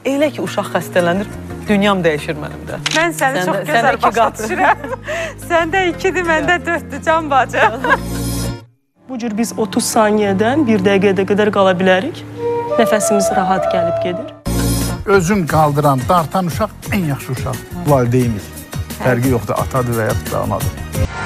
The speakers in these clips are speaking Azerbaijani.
elə ki uşaq xəstələnir, dünyam dəyişir mənim də. Mən səni çox gözəl başa düşürəm. Səndə 2-dir, məndə 4-dür, can bacı. Bu cür biz 30 saniyədən 1 dəqiqəyə qədər qala bilərik. Nəfəsimiz rahat gəlib gedir. Özün qaldıran, dartan uşaq ən yaxşı uşaq. Valideyniz. Fərqi yoxdur, atadır və yaxud da anadır.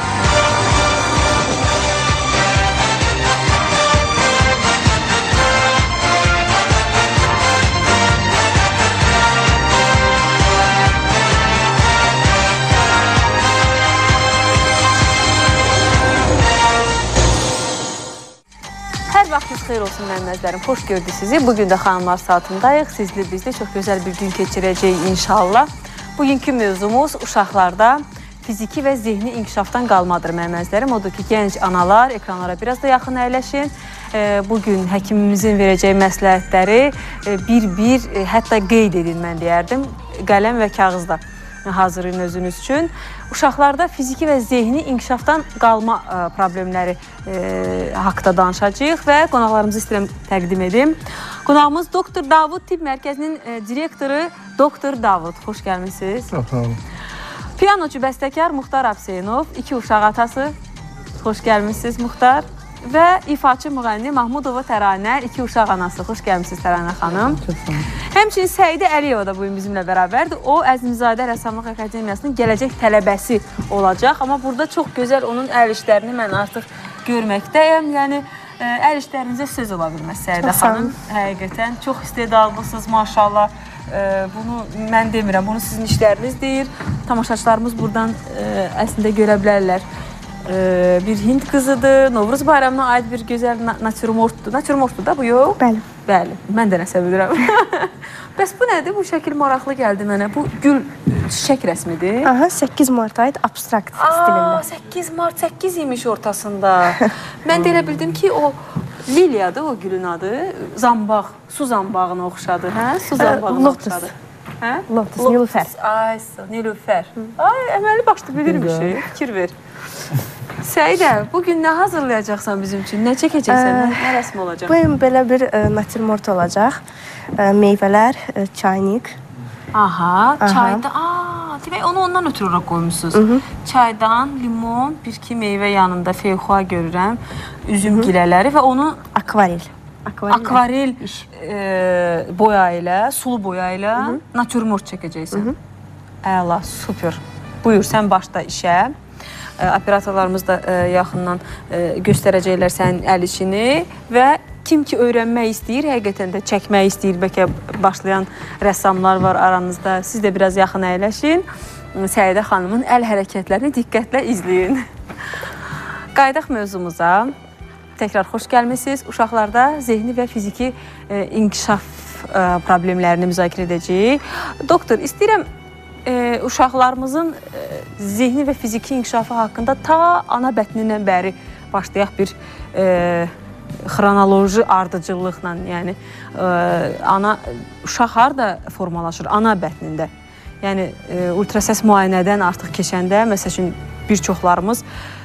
Vaxtınız xeyir olsun mənim əzlərim. Xoş gördük sizi. Bugün də xanımlar saatındayıq. Sizlə bizdə çox gözəl bir gün keçirəcəyik inşallah. Bugünkü mövzumuz uşaqlarda fiziki və zehni inkişafdan qalmadır mənim əzlərim. Odur ki, gənc analar ekranlara biraz da yaxın əyləşin. Bugün həkimimizin verəcəyi məsləhətləri bir-bir, hətta qeyd edin mən deyərdim. Qələm və kağızda hazırlayın özünüz üçün. Uşaqlarda fiziki və zehni inkişafdan qalma problemləri haqda danışacağıq və qonaqlarımızı istəyirəm təqdim edim. Qonağımız Doktor Davud Tibb Mərkəzinin direktoru Doktor Davud. Xoş gəlmişsiniz. Sağ olun. Piyanoçu, bəstəkar Muxtar Abseynov, 2 uşaq atası. Xoş gəlmişsiniz Muxtar. Və ifaçı müğənni Mahmudova Təranə, 2 uşaq anası. Xoş gəlmişsiniz Təranə xanım. Həmçinin Səidə Əliyeva da bugün bizimlə bərabərdir. O, Əzmizadə Rəssamlıq Akademiyasının gələcək tələbəsi olacaq. Amma burada çox gözəl onun əl işlərini mən artıq görməkdəyəm. Yəni, əl işlərinizə söz ola bilməz Səidə xanım. Həqiqətən, çox istedadlısınız maşallah. Bunu mən demirəm, bunu sizin işləriniz deyir. Tamaşaçılarımız buradan əslində görə bilərlər. Bir Hind qızıdır, Novruz bayramına aid bir gözəl natürmortdur. Natürmortdur da bu, yox? Bəli. Bəli, mən də nəsə bilirəm. Bəs bu nədir? Bu şəkil maraqlı gəldi mənə. Bu gül çiçək rəsmidir. Aha, 8 Mart'a aid abstrakt stilində. 8 Mart, 8 imiş ortasında. Mən də elə bildim ki, o liliyadır o gülün adı. Zambaq, su zambağına oxşadı, hə? Su zambağına oxşadı. Lotus, Nilüfer. Ay, Nilüfer. Ay, əməli başda bilirim bir şey, fikir ver. Səidə, bugün nə hazırlayacaqsan bizim üçün? Nə çəkəcəksən? Nə rəsm olacaq? Bugün belə bir natürmort olacaq. Meyvələr, çaynik. Aha, çayda. Demək, onu ondan ötürü olaraq qoymuşsunuz. Çaydan, limon, bir-iki meyvə yanında feyxua görürəm, üzüm gilələri və onu... Akvarel. Akvarel boya ilə, sulu boya ilə natürmort çəkəcəksən. Əla, super. Buyur, sən başla işə. Operatorlarımız da yaxından göstərəcəklər sənin əl işini və kim ki öyrənmək istəyir, həqiqətən də çəkmək istəyir, bəlkə başlayan rəssamlar var aranızda. Siz də biraz yaxın əyləşin. Səidə xanımın əl hərəkətlərini diqqətlə izləyin. Qaydaq mövzumuza. Təkrar xoş gəlmişsiniz. Uşaqlarda zehni və fiziki inkişaf problemlərini müzakirə edəcəyik. Doktor, istəyirəm uşaqlarımızın zehni və fiziki inkişafı haqqında ta ana bətnindən bəri başlayaq bir xronoloji ardıcıllıqla, yəni uşaq harda formalaşır? Ana bətnində. Yəni ultrasəs müayinədən artıq keçəndə, məsəl üçün bir çoxlarımız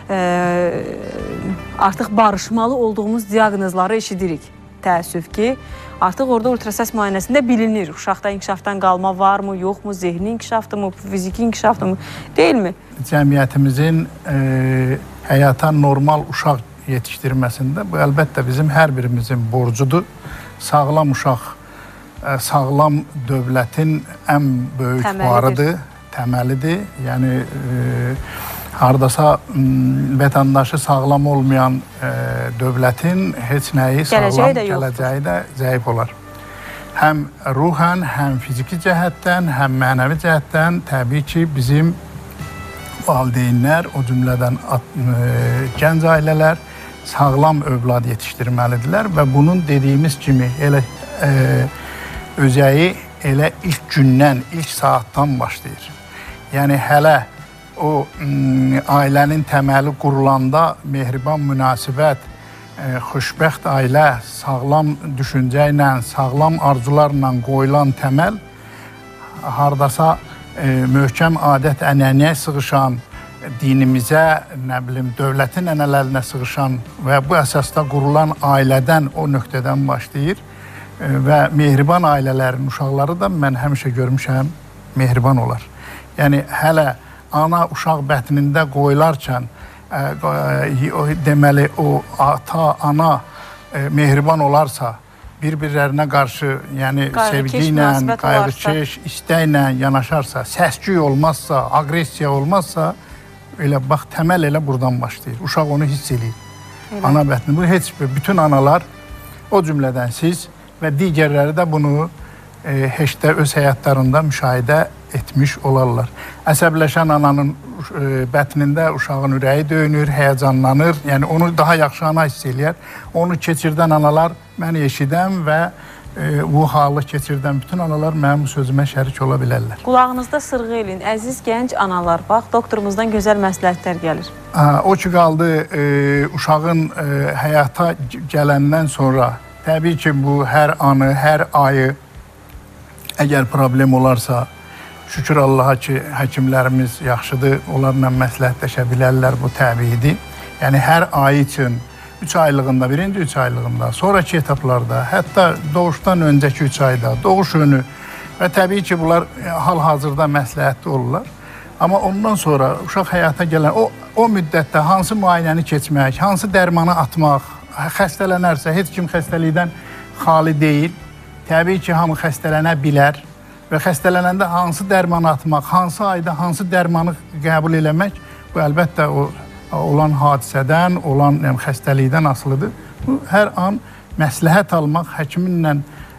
artıq barışmalı olduğumuz diaqnozları eşidirik. Təəssüf ki, artıq orada ultrasəs müayinəsində bilinir. Uşaqda inkişafdan qalma varmı, yoxmu, zehni inkişafdırmı, fiziki inkişafdırmı, deyilmi? Cəmiyyətimizin həyata normal uşaq yetişdirməsində bu əlbəttə bizim hər birimizin borcudur. Sağlam uşaq, sağlam dövlətin ən böyük varıdır, təməlidir. Yəni, hardasa vətəndaşı sağlam olmayan dövlətin heç nəyi sağlam, gələcəyi də zəif olar. Həm ruhən, həm fiziki cəhətdən, həm mənəvi cəhətdən təbii ki, bizim valideynlər, o cümlədən gənc ailələr sağlam övlad yetişdirməlidirlər və bunun dediyimiz kimi elə özəyi elə ilk gündən, ilk saatdan başlayır. Yəni, hələ o ailənin təməli qurulanda mehriban münasibət, xoşbəxt ailə, sağlam düşüncə ilə, sağlam arzularla qoyulan təməl hardasa möhkəm adət ənənəyə sığışan, dinimizə, nə bilim, dövlətin ənənələrinə sığışan və bu əsasda qurulan ailədən, o nöqtədən başlayır və mehriban ailələrin uşaqları da mən həmişə görmüşəm mehriban olar. Yəni hələ ana uşaq bətnində qoyularkən deməli o ata, ana mehriban olarsa, bir-birlərinə qarşı, yəni sevgi ilə, qayğıkeş, istəklə yanaşarsa, səsküy olmazsa, agresiya olmazsa, elə bax təməl elə buradan başlayır. Uşaq onu hiss eləyir. Ana bətni. Bu heç bütün analar o cümlədən siz və digərləri də bunu heç də öz həyatlarında müşahidə etmiş olarlar. Əsəbləşən ananın bətnində uşağın ürəyi döyünür, həyəcanlanır. Yəni onu daha yaxşı ana hiss eləyər. Onu keçirdən analar mən eşidən və bu halı keçirdən bütün analar mənim sözümə şərik ola bilərlər. Qulağınızda sırğı eləyin. Əziz gənc analar, bax, doktorumuzdan gözəl məsləhətlər gəlir. O ki, qaldı uşağın həyata gələndən sonra, təbii ki, bu hər anı, hər ayı əgər problem olarsa, şükür Allaha ki, həkimlərimiz yaxşıdır, onlarla məsləhətləşə bilərlər, bu təbiidir. Yəni, hər ay üçün 3 aylığında, birinci 3 aylığında, sonraki etaplarda, hətta doğuşdan öncəki 3 ayda, doğuş önü və təbii ki, bunlar hal-hazırda məsləhətli olurlar. Amma ondan sonra uşaq həyata gələn, o müddətdə hansı müayinəni keçmək, hansı dərmanı atmaq, xəstələnərsə, heç kim xəstəlikdən xali deyil. Təbii ki, hamı xəstələnə bilər və xəstələnəndə hansı dərmanı atmaq, hansı ayda hansı dərmanı qəbul eləmək, bu əlbəttə o olan hadisədən, olan xəstəlikdən asılıdır. Bu, hər an məsləhət almaq, həkiminlə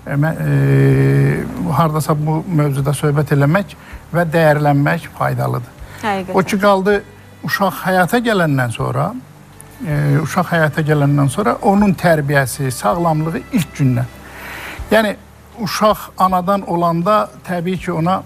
hardasa bu mövzuda söhbət eləmək və dəyərlənmək faydalıdır. Həqiqətən. O ki, qaldı uşaq həyata gələndən sonra onun tərbiyəsi, sağlamlığı ilk gündən. Yəni, uşaq anadan olanda təbii ki, ona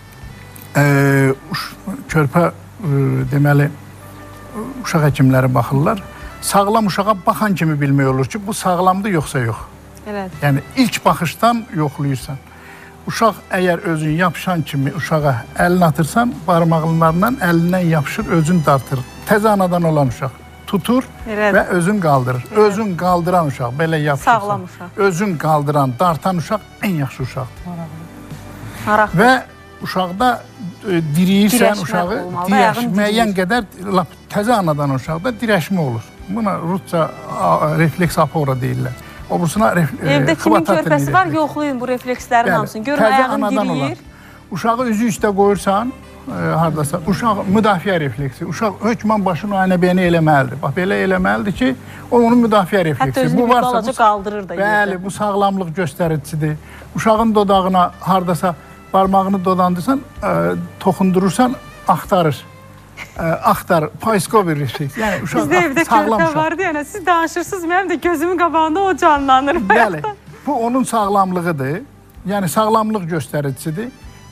körpə deməli, uşaq həkimləri baxırlar. Sağlam uşağa baxan kimi bilmək olur ki, bu sağlamdır, yoxsa yox. Evet. Yəni, ilk baxışdan yoxlayırsan. Uşaq əgər özün yapışan kimi uşağa əlini atırsan, barmaqlarından əlindən yapışır, özün dartır. Təzə anadan olan uşaq tutur və özün qaldırır. Özün qaldıran uşaq, belə yapışırsan. Sağlam uşaq. Özün qaldıran, dartan uşaq ən yaxşı uşaqdır. Maraqlı. Və uşaqda diriyirsən uşağı, müəyyən qədər təzə anadan uşaqda dirəşmə olur. Buna rusca refleks apora deyirlər. Evdə kimin körpəsi var, yoxlayın bu reflekslərin hamısını. Görün, ayağın diriyir. Uşağı üzü üstə qoyursan, haradasa, uşaq müdafiə refleksi. Uşaq hökmən başını aynə beyni eləməlidir. Bax, belə eləməlidir ki, o onun müdafiə refleksi. Hətta özünü bir balaca qaldırır da. Bəli, bu sağlamlıq göstəricisidir. Uşağın dodağına haradasa barmağını dodandırsan, toxundurursan, axtarır. Axtar, payskovi refleks. Yəni, uşaq bizdə evdə körpə vardı, yəni siz danışırsınız, mənim də gözümün qabağında o canlanır. Bəli, bu onun sağlamlığıdır. Yəni, sağlamlıq göstəricisidir.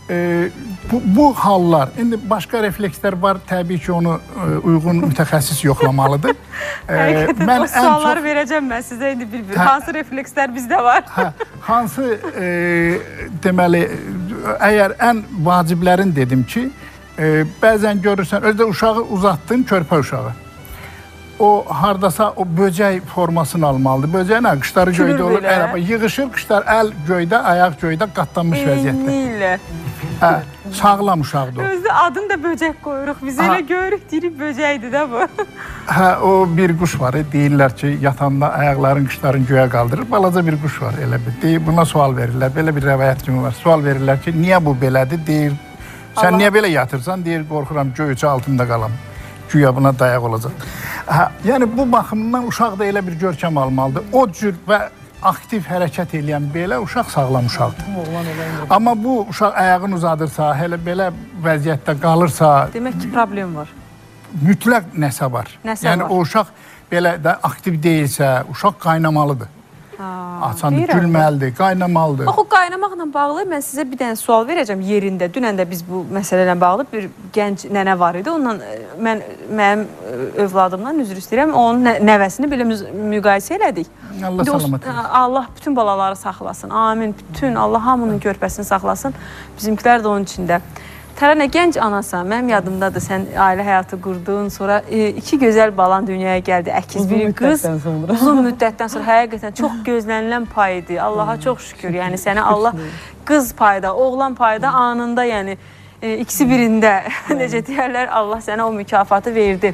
Bu hallar, indi başqa reflekslər var, təbii ki, onu uyğun mütəxəssis yoxlamalıdır. Həqiqətən, o sualları verəcəm mən sizə indi bir-bir. Hansı reflekslər bizdə var? Hansı, deməli, əgər ən vaciblərin dedim ki, bəzən görürsən, özdə uşağı uzatdın, körpə uşağı. O, hardasa o böcək formasını almalıdır. Böcək nə? Qışları göydə olur, yığışır, qışlar əl göydə, ayaq göydə, qatlanmış vəziyyətdə. Eynilə. Sağlam uşaqdır o. Özdə adını da böcək qoyuruq. Biz elə görürük, diri böcəkdir də bu. O bir quş var, deyirlər ki, yatanda ayaqların, qışların göyə qaldırır. Balaca bir quş var, elə bir. Buna sual verirlər, belə bir rəvayət kimi var. Sual verirlər ki, niyə bu belədir? Deyir, sən niyə belə yatırsan? Deyir, qorxuram, göyçə altında qalam. Güya buna dayaq olacaq. Yəni, bu baxımdan uşaq da elə bir görkəm almalıdır. O cür və aktiv hərəkət edən belə uşaq sağlam uşaqdır. Amma bu uşaq ayağını uzadırsa, hələ belə vəziyyətdə qalırsa... Demək ki, problem var. Mütləq nəsə var. Yəni, o uşaq belə də aktiv deyilsə, uşaq qaynamalıdır. Açandır, gülməlidir, qaynamalıdır. Bax, o qaynamaqla bağlı mən sizə bir dənə sual verəcəm yerində. Dünən də biz bu məsələ ilə bağlı bir gənc nənə var idi. Ondan mənim övladımdan üzr istəyirəm. Onun nəvəsini belə müqayisə elədik. Allah salamat edin. Allah bütün balaları saxlasın. Amin. Bütün Allah hamının körpəsini saxlasın. Bizimkilər də onun içində. Tərənə, gənc anasan, mənim yadımdadır, sən ailə həyatı qurdun, sonra 2 gözəl balan dünyaya gəldi, əkiz bir qız. Uzun müddətdən sonra həqiqətən çox gözlənilən pay idi. Allaha çox şükür, yəni sənə Allah qız payda, oğlan payda anında, yəni ikisi birində, necə deyərlər, Allah sənə o mükafatı verdi.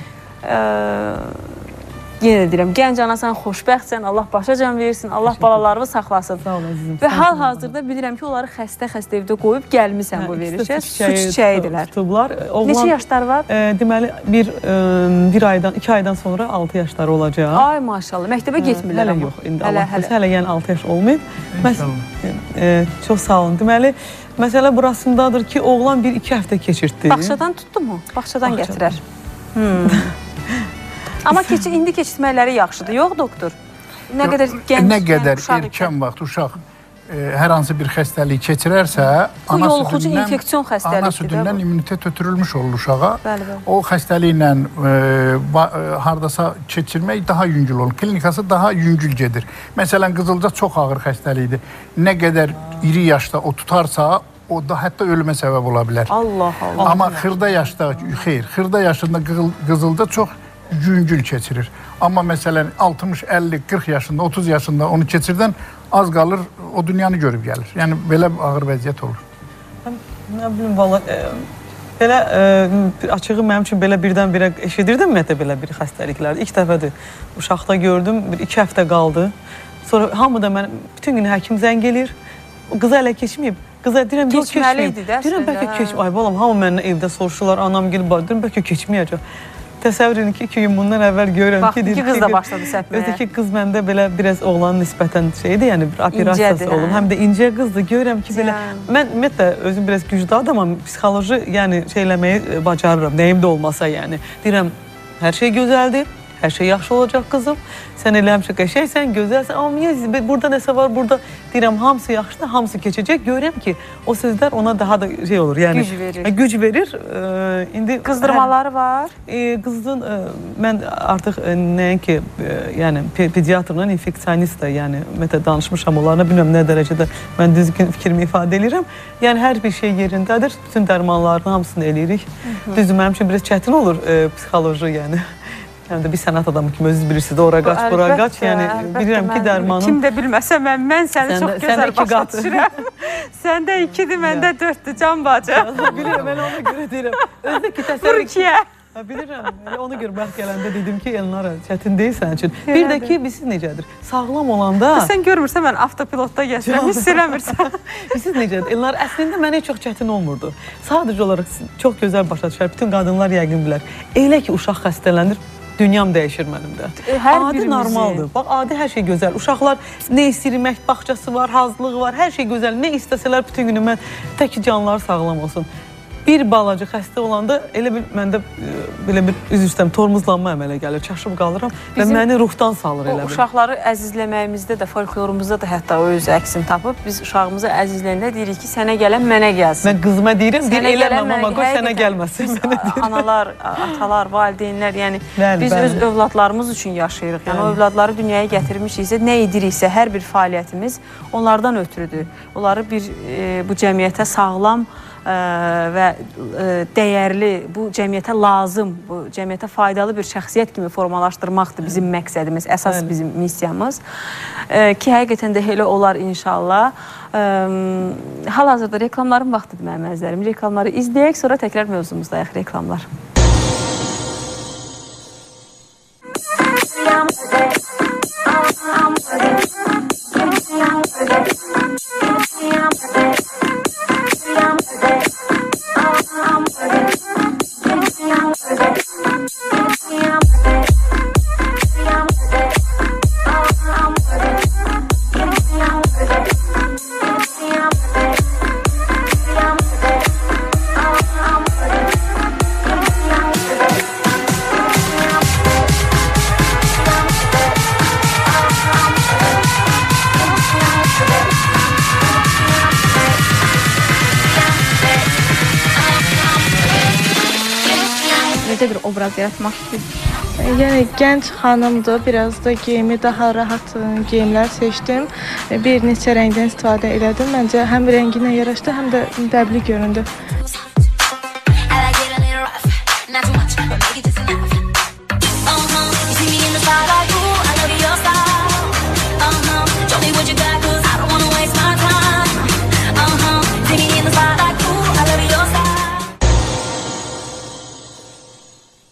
Yenə deyirəm, gənc anasan, xoşbəxtsən, Allah başa can versin, Allah balalarını saxlasın. Sağ ol, əzizim. Və hal-hazırda bilirəm ki, onları xəstə evdə qoyub gəlmisən bu verilişə. Su çiçəyidirlər. Neçə yaşları var? Deməli, 2 aydan sonra 6 yaşları olacaq. Ay maşallah, məktəbə getmirlər amma. Hələ yox, indi Allah hələ yəni 6 yaş olmayıb. Çox sağ olun. Deməli, məsələ burasındadır ki, oğlan 1-2 həftə keçirtdi. Bağçadan tutdu mu? Bağçadan gətirər. Amma indi keçirtməkləri yaxşıdır, yox doktor? Nə qədər gənc, nə qədər erkən vaxt uşaq hər hansı bir xəstəlik keçirərsə, ana südündən immunitet ötürülmüş olur uşağa. O xəstəliklə hardasa keçirmək daha yüngül olur. Klinikası daha yüngül gedir. Məsələn, qızılca çox ağır xəstəlikdir. Nə qədər iri yaşda o tutarsa, o da hətta ölümə səbəb ola bilər. Allah Allah. Amma xırda yaşda, xırda yaşında qızılca çox yüngül keçirir. Amma məsələn 60, 50, 40 yaşında, 30 yaşında onu keçirdən az qalır, o dünyanı görüb gəlir. Yəni belə ağır vəziyyət olur. Nə bilim, valla belə açığı mənim üçün belə birdən-birə eşidirdim ümumiyyətlə belə bir xəstəliklər. İlk dəfədir uşaqda gördüm, 2 həftə qaldı. Sonra hamı da mən bütün gün həkim zəng eləyir. Qıza hələ keçməyib. Qıza deyirəm, yox keçməyib. Deyirəm, bəlkə keçməyib. Ay balam, hamı məndən evdə soruşurlar, anam gəlib, deyirəm, bəlkə keçməyəcək. Təsəvvür edin ki, 2 gün bundan əvvəl görürəm ki... Bax, 2 qız da başladı səpməyə. Ötəki qız məndə belə biraz oğlanın nisbətən şeydir, yəni bir operasiyası olun. Həm də incə qızdır, görürəm ki, belə... Mən ümumiyyətlə özüm biraz güclü adamam, psixoloji şey eləməyi bacarıram, nəyim də olmasa yəni. Deyirəm, hər şey gözəldir, hər şey yaxşı olacaq qızım. Sən elə həmişə qəşəksən, gözəlsən, amma burada nəsə var, burada deyirəm, hamısı yaxşıdır, hamısı keçəcək. Görürəm ki, o sözlər ona daha da şey olur, yəni... Güc verir. Güc verir. Qızdırmaları var? Qızın, mən artıq nəinki, yəni pediatrla infeksionist də, yəni ümumiyyətlə danışmışam onlarına, bilməm nə dərəcədə mən düzgün fikrimi ifadə edirəm. Yəni hər bir şey yerindədir, bütün dərmanların hamısını eləyirik. Düzdür, mənim üçün biraz çətin olur psixoloji, yəni. Həm də bir sənət adamı kimi özünüz bilirsiniz, ora qaç, bura qaç. Yəni, bilirəm ki, dərmanın... Kim də bilməsə, mən səni çox gözəl başa düşürəm. Səndə 2-dir, məndə 4-dür, can bacı. Bilirəm, elə ona görə deyirəm. Özdə ki, təsəvvür... Türkiyə. Bilirəm, ona görə bəxt gələndə dedim ki, Elnara, çətin deyil sənin üçün. Bir də ki, bilsiz necədir? Sağlam olanda... Sən görmürsən, mən avtopilotda gəzirəm, hiss eləmirsən. Bilsiz necədir? Elnara, əslində mənə çox çətin olmurdu. Sadəcə olaraq çox gözəl başa düşər, bütün qadınlar yəqin bilər. Elə ki, uşaq xəstələnir, dünyam dəyişir mənim də. Adi normaldır. Bax, adi hər şey gözəl. Uşaqlar nə istəyirmək, bağçası var, hazırlığı var, hər şey gözəl. Nə istəsələr bütün günü mən tək canları sağlam olsun. Bir balaca xəstə olanda elə bil məndə belə bir üzr istəyirəm, tormuzlanma əmələ gəlir, çaşıb qalıram və məni ruhdan salır elə bil. Uşaqları əzizləməyimizdə də, folklorumuzda da hətta o öz əksini tapıb, biz uşağımızı əzizləyəndə deyirik ki, sənə gələn mənə gəlsin. Mən qızıma deyirəm, deyir eləməm, amma qoy sənə gəlməsin. Analar, atalar, valideynlər, yəni biz öz övladlarımız üçün yaşayırıq. Yəni o övladları dünyaya gətirmişiksə, nə ediriksə, hər bir fəaliyyətimiz onlardan ötürüdür. Onları bu cəmiyyətə sağlam və dəyərli, bu cəmiyyətə lazım, bu cəmiyyətə faydalı bir şəxsiyyət kimi formalaşdırmaqdır bizim məqsədimiz, əsas bizim missiyamız. Ki, həqiqətən də elə olar inşallah. Hal-hazırda reklamların vaxtıdır mənim əzizlərim. Reklamları izləyək, sonra təkrar mövzumuzdayıq reklamlar. Necə bir obraz yaratmaq istəyir? Yəni gənc xanımdır, biraz da geyimi daha rahat geyimlər seçdim. Bir neçə rəngdən istifadə elədim. Məncə həm rənginə yaraşdı, həm də dəbli göründü.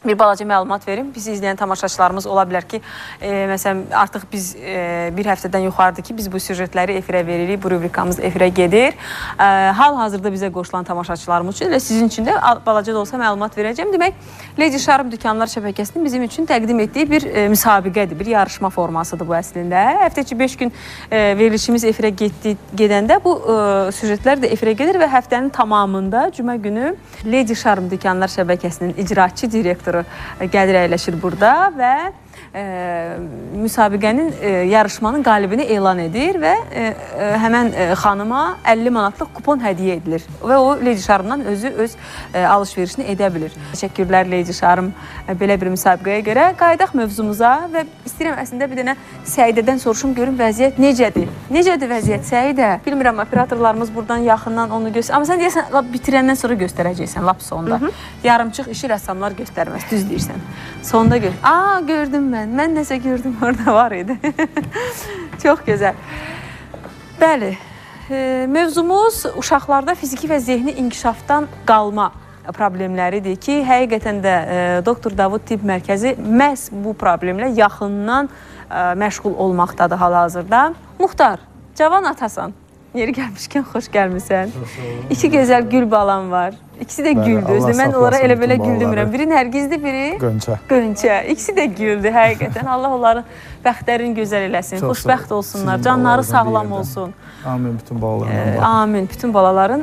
bir balaca məlumat verim. Bizi izləyən tamaşaçılarımız ola bilər ki, məsələn, artıq biz bir həftədən yuxarıdır ki, biz bu süjetləri efirə veririk, bu rubrikamız efirə gedir. Hal-hazırda bizə qoşulan tamaşaçılarımız üçün elə sizin üçün də balaca da olsa məlumat verəcəm. Demək, Lady Charm Dükanlar şəbəkəsinin bizim üçün təqdim etdiyi bir müsabiqədir, bir yarışma formasıdır bu əslində. Həftəçi 5 gün verilişimiz efirə gedəndə bu süjetlər də efirə gedir və həftənin tamamında cümə günü Lady Charm Dükanlar şəbəkəsinin icraçı direktoru gəlir əyləşir burada və müsabiqənin, yarışmanın qalibini elan edir və həmən xanıma 50 manatlıq kupon hədiyyə edilir və o Lady Charm'dan özü öz alış-verişini edə bilir. Təşəkkürlər Lady Charm belə bir müsabiqəyə görə. Qayıdaq mövzumuza və istəyirəm əslində bir dənə Səidədən soruşum, görüm vəziyyət necədir? Necədir vəziyyət Səidə? Bilmirəm, operatorlarımız buradan yaxından onu göstərir. Amma sən deyəsən, bitirəndən sonra göstərəcəksən, lap sonda. Yarımçıq işi rəssamlar göstərməz, düz deyirsən. Sonda gör. Gördüm mən. Mən nəsə gördüm, orada var idi. Çox gözəl. Bəli, mövzumuz uşaqlarda fiziki və zehni inkişafdan qalma problemləridir ki, həqiqətən də Doktor Davud Tibb Mərkəzi məhz bu problemlə yaxından məşğul olmaqdadır hal-hazırda. Muxtar, cavan atasan. Yeri gəlmişkən xoş gəlmirsən. İki gözəl gül balam var. İkisi də güldü. Özdə mən onlara elə belə güldümürəm. Biri Nərgizdir, biri Gönçə. İkisi də güldü həqiqətən. Allah onların bəxtlərini gözəl eləsin. Xoşbəxt olsunlar. Canları sağlam olsun. Amin bütün balaların. Amin bütün balaların.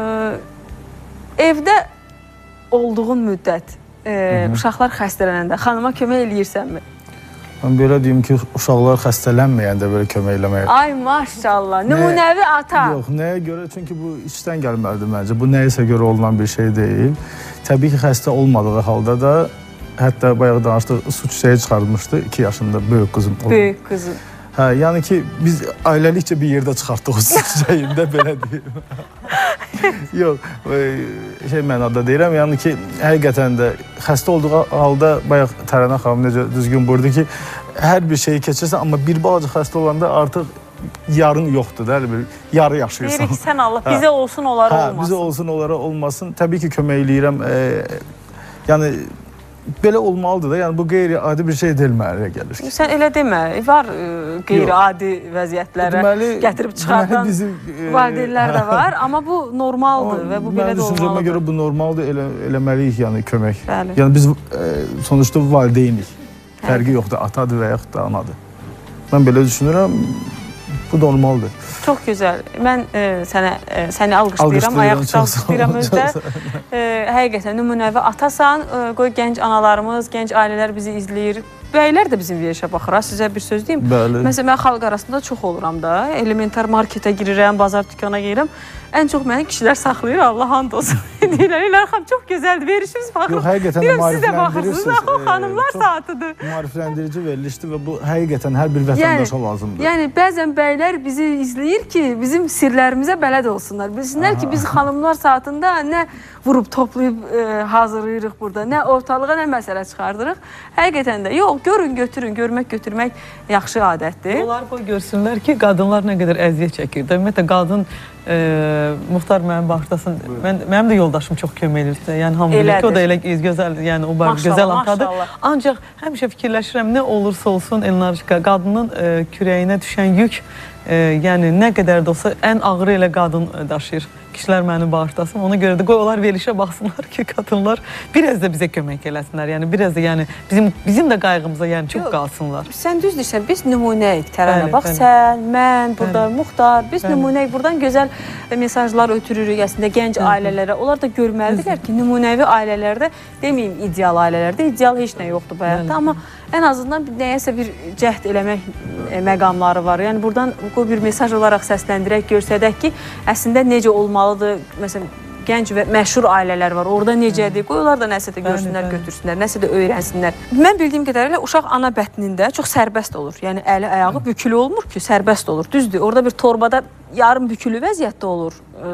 Evdə olduğun müddət uşaqlar xəstələnəndə xanıma kömək eləyirsənmi? Mən belə deyim ki, uşaqlar xəstələnməyəndə belə kömək eləməyə. Ay maşallah, nümunəvi ata. Yox, nəyə görə? Çünki bu içdən gəlməlidir məncə. Bu nəyisə görə olunan bir şey deyil. Təbii ki, xəstə olmadığı halda da, hətta bayaq danışdıq, su çiçəyi çıxarmışdı 2 yaşında böyük qızım. Böyük qızım. Hə, yəni ki, biz ailəlikcə bir yerdə çıxartdıq o su çiçəyində, belə deyim. Yox, şey mənada deyirəm, yəni ki, həqiqətən də xəstə olduğu halda, bayaq Tərənə xanım necə düzgün buyurdu ki, hər bir şeyi keçirsən, amma bir balaca xəstə olanda artıq yarın yoxdur da, yarı yaşayırsan. Deyirik, sən Allah, bizə olsun, onlara olmasın. Bizə olsun, onlara olmasın. Təbii ki, kömək eləyirəm. Yəni, belə olmalıdır da, yəni bu qeyri-adi bir şey deyil mənə gəlir. Sən elə demə, var qeyri-adi vəziyyətlərə gətirib çıxardan valideynlər də var, amma bu normaldır və bu belə də olmalıdır. Mənim düşüncəmə görə bu normaldır, eləməliyik yəni kömək. Yəni biz sonuçta valideynik, fərqi yoxdur, atadır və yaxud da anadır. Mən belə düşünürəm, bu normaldır. Çox gözəl. Mən səni alqışlayıram, ayaqda alqışlayıram özdə. Həqiqətən nümunəvi atasan, qoy gənc analarımız, gənc ailələr bizi izləyir. Bəylər də bizim verilişə baxır. Sizə bir söz deyim. Məsələn, mən xalq arasında çox oluram da. Elementar marketə girirəm, bazar dükana girirəm. Ən çox məni kişilər saxlayır, Allah and olsun. Deyirlər, İlham çox gözəldir, verilişimiz baxır. Yox, həqiqətən siz də baxırsınız, axı xanımlar saatıdır. Maarifləndirici verilişdir və bu həqiqətən hər bir vətəndaşa lazımdır. Yəni, bəzən bəylər bizi izləyir ki, bizim sirlərimizə bələd olsunlar. Bilsinlər ki, biz xanımlar saatında nə vurub toplayıb hazırlayırıq burada, nə ortalığa, nə məsələ çıxardırıq. Həqiqətən də, yox, görün, götürün, görmək, götürmək yaxşı adətdir. Onlar qoy görsünlər ki, qadınlar nə qədər əziyyət çəkir. Ümumiyyətlə, qadın Muxtar mənim bağışlasın, mənim də yoldaşım çox kömək edir. Yəni, hamı bilir ki, o da elə gözəl, yəni o gözəl atadır. Ancaq həmişə fikirləşirəm, nə olursa olsun, Elnarışqa, qadının kürəyinə düşən yük, yəni nə qədər də olsa ən ağırı elə qadın daşıyır. Kişilər məni bağışlasın. Ona görə də qoy onlar verilişə baxsınlar ki, qadınlar biraz da bizə kömək eləsinlər. Yəni biraz da yəni bizim də qayğımıza yəni çox qalsınlar. Sən düz deyirsən, biz nümunəyik Tərənə. Bax sən, mən, burada Muxtar, biz nümunəyik. Buradan gözəl mesajlar ötürürük əslində gənc ailələrə. Onlar da görməlidirlər ki, nümunəvi ailələrdə, deməyim ideal ailələrdə, ideal heç nə yoxdur bu həyatda, amma ən azından nəyəsə bir cəhd eləmək məqamları var. Yəni buradan bir mesaj olaraq səsləndirək, görsədək ki, əslində necə olmalıdır. Məsələn, gənc və məşhur ailələr var. Orada necədir? Qoy onlar da nəsə də görsünlər, götürsünlər, nəsə də öyrənsinlər. Mən bildiyim qədərilə uşaq ana bətnində çox sərbəst olur. Yəni əli, ayağı bükülü olmur ki, sərbəst olur. Düzdür. Orada bir torbada yarım bükülü vəziyyətdə olur.